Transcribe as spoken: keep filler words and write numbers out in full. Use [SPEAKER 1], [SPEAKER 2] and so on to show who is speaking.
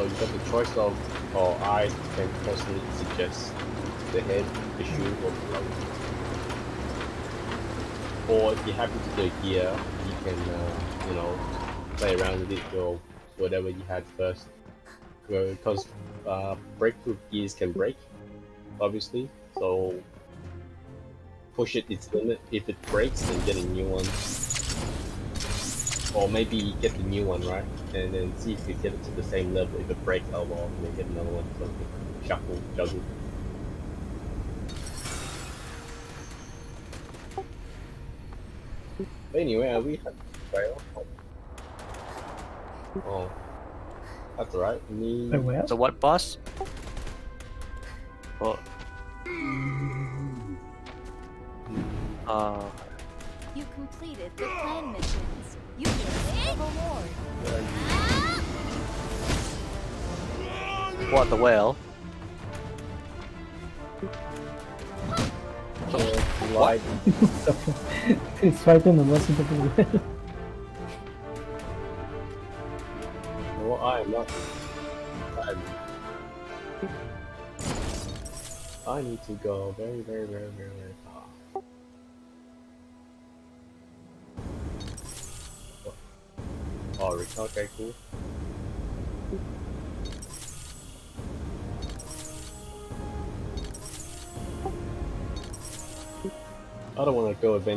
[SPEAKER 1] So you got the choice of, or I can personally suggest the head, the shoe, or the glove. Or if you're happy to do a gear, you can, uh, you know, play around with it or whatever you had first. Because uh, breakthrough gears can break, obviously. So push it its limit. If it breaks, then get a new one. Or maybe get the new one, right? And then see if you get it to the same level. If it breaks, oh well, and then get another one. So shuffle, juggle. But anyway, are we had trail? Oh, that's alright. Me.
[SPEAKER 2] Oh, well.
[SPEAKER 3] So what, boss? Well, uh,
[SPEAKER 4] You completed the clan missions. You get a reward.
[SPEAKER 3] what, the whale?
[SPEAKER 1] Uh, light.
[SPEAKER 2] It's fighting the most into the
[SPEAKER 1] No, I am not. I'm... I need to go very, very, very, very, very far. Oh, Rick, okay, cool. I don't want to go adventure.